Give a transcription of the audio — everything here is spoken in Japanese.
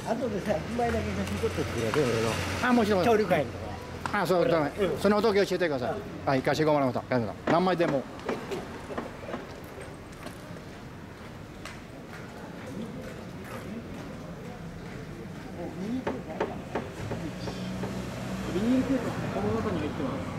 あとでさ、1枚だけ写真撮ってくれる俺の。 あ、もちろん。 調理会のとこ。 あ、そう、その時教えてください。はい、かしこまりました。何枚でも。 ビニールケースはこの中に入ってます。